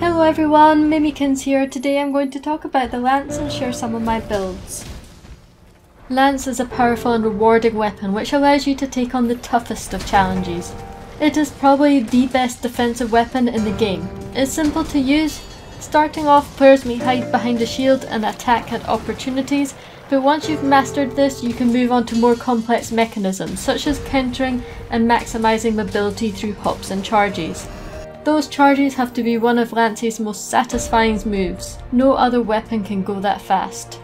Hello everyone, Mimikins here. Today I'm going to talk about the lance and share some of my builds. Lance is a powerful and rewarding weapon which allows you to take on the toughest of challenges. It is probably the best defensive weapon in the game. It's simple to use. Starting off, players may hide behind a shield and attack at opportunities, but once you've mastered this you can move on to more complex mechanisms such as countering and maximising mobility through hops and charges. Those charges have to be one of Lance's most satisfying moves. No other weapon can go that fast.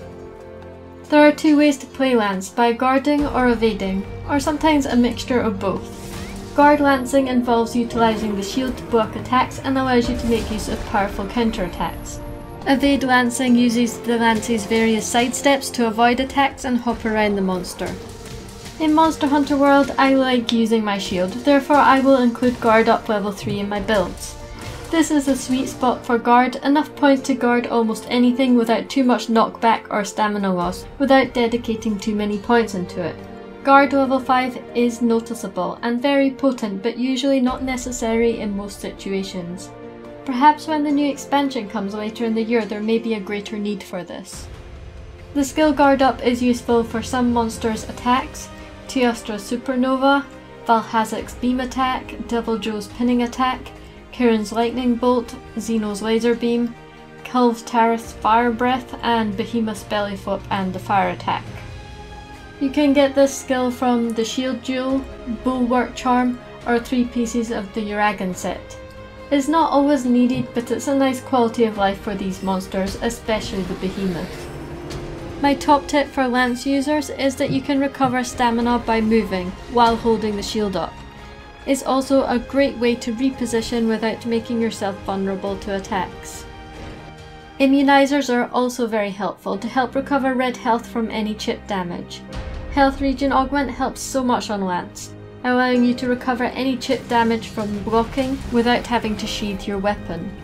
There are two ways to play Lance, by guarding or evading, or sometimes a mixture of both. Guard lancing involves utilising the shield to block attacks and allows you to make use of powerful counterattacks. Evade lancing uses the lance's various sidesteps to avoid attacks and hop around the monster. In Monster Hunter World, I like using my shield, therefore I will include guard up level 3 in my builds. This is a sweet spot for guard, enough points to guard almost anything without too much knockback or stamina loss, without dedicating too many points into it. Guard level 5 is noticeable and very potent, but usually not necessary in most situations. Perhaps when the new expansion comes later in the year there may be a greater need for this. The skill guard up is useful for some monsters' attacks, Teostra's Supernova, Valhazik's Beam Attack, Deviljo's Pinning Attack, Kirin's Lightning Bolt, Xeno's Laser Beam, Kulvtareth's Fire Breath, and Behemoth's Belly Flip and the Fire Attack. You can get this skill from the Shield Jewel, Bulwark Charm, or 3 pieces of the Uragan set. It's not always needed, but it's a nice quality of life for these monsters, especially the Behemoth. My top tip for Lance users is that you can recover stamina by moving while holding the shield up. It's also a great way to reposition without making yourself vulnerable to attacks. Immunizers are also very helpful to help recover red health from any chip damage. Health Regen Augment helps so much on Lance, allowing you to recover any chip damage from blocking without having to sheath your weapon.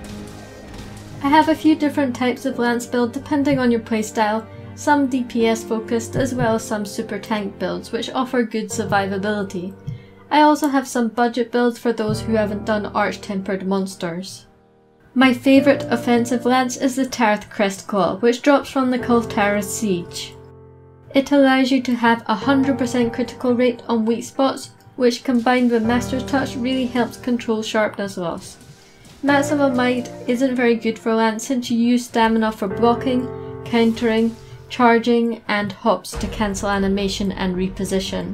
I have a few different types of Lance build depending on your playstyle. Some DPS focused as well as some super tank builds which offer good survivability. I also have some budget builds for those who haven't done arch-tempered monsters. My favourite offensive lance is the Tarth Crest Claw, which drops from the Kulvtareth Siege. It allows you to have 100% critical rate on weak spots, which combined with Master's Touch really helps control sharpness loss. Maximum Might isn't very good for lance since you use stamina for blocking, countering, charging and hops to cancel animation and reposition.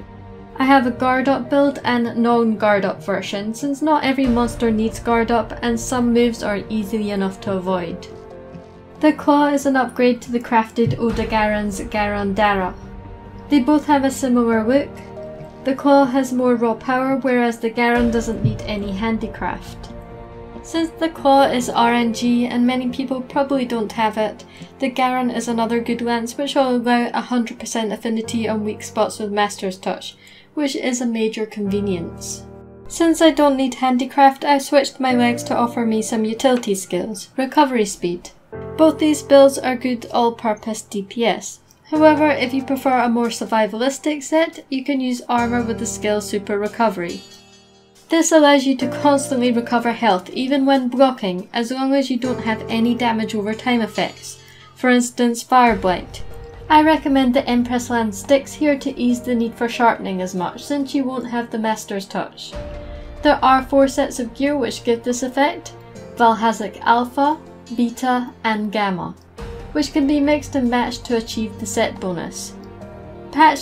I have a guard up build and non-guard up version since not every monster needs guard up and some moves are easily enough to avoid. The Claw is an upgrade to the crafted Odagaran's Garandara. They both have a similar look. The Claw has more raw power whereas the Garan doesn't need any handicraft. Since the Claw is RNG and many people probably don't have it, the Garan is another good lance which will allow 100% affinity on weak spots with Master's Touch, which is a major convenience. Since I don't need handicraft, I've switched my legs to offer me some utility skills, recovery speed. Both these builds are good all-purpose DPS. However, if you prefer a more survivalistic set, you can use armor with the skill Super Recovery. This allows you to constantly recover health even when blocking, as long as you don't have any damage over time effects, for instance Fire Blight. I recommend the Empress Land sticks here to ease the need for sharpening as much, since you won't have the Master's Touch. There are 4 sets of gear which give this effect, Valhazik Alpha, Beta and Gamma, which can be mixed and matched to achieve the set bonus. Patch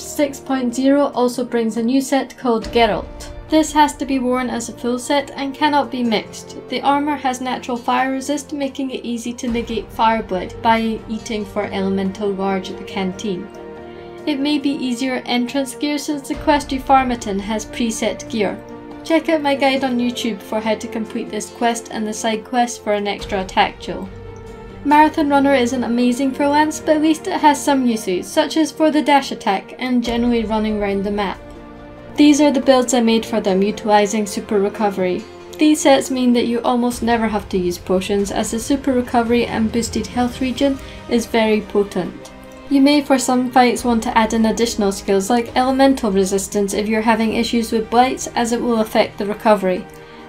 6.0 also brings a new set called Geralt. This has to be worn as a full set and cannot be mixed. The armour has natural fire resist, making it easy to negate Fire Blight by eating for elemental large at the canteen. It may be easier entrance gear since the quest you farm it in has preset gear. Check out my guide on YouTube for how to complete this quest and the side quest for an extra attack jewel. Marathon Runner isn't amazing for lance, but at least it has some uses, such as for the dash attack and generally running around the map. These are the builds I made for them utilising Super Recovery. These sets mean that you almost never have to use potions, as the Super Recovery and boosted health regen is very potent. You may for some fights want to add in additional skills like elemental resistance if you're having issues with blights, as it will affect the recovery.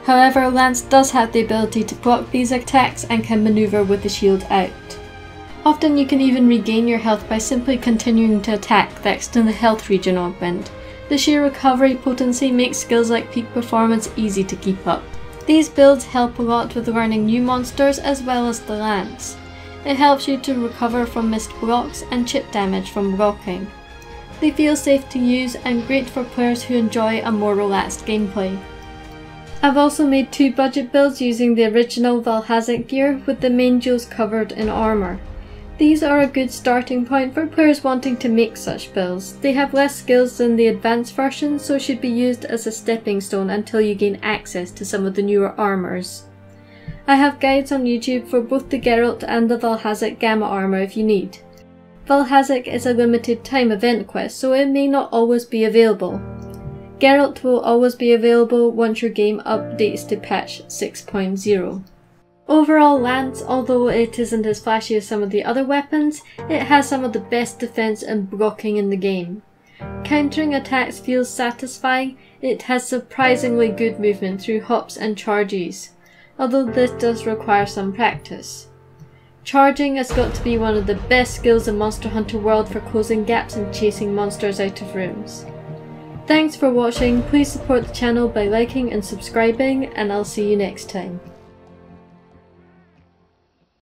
However, Lance does have the ability to block these attacks and can maneuver with the shield out. Often you can even regain your health by simply continuing to attack thanks to the health regen augment. The sheer recovery potency makes skills like peak performance easy to keep up. These builds help a lot with learning new monsters as well as the lance. It helps you to recover from missed blocks and chip damage from blocking. They feel safe to use and great for players who enjoy a more relaxed gameplay. I've also made 2 budget builds using the original Valhazak gear with the main jewels covered in armour. These are a good starting point for players wanting to make such builds. They have less skills than the advanced version, so should be used as a stepping stone until you gain access to some of the newer armours. I have guides on YouTube for both the Geralt and the Valhazak Gamma armour if you need. Valhazak is a limited time event quest, so it may not always be available. Geralt will always be available once your game updates to patch 6.0. Overall, Lance, although it isn't as flashy as some of the other weapons, it has some of the best defense and blocking in the game. Countering attacks feels satisfying. It has surprisingly good movement through hops and charges, although this does require some practice. Charging has got to be one of the best skills in Monster Hunter World for closing gaps and chasing monsters out of rooms. Thanks for watching, please support the channel by liking and subscribing, and I'll see you next time.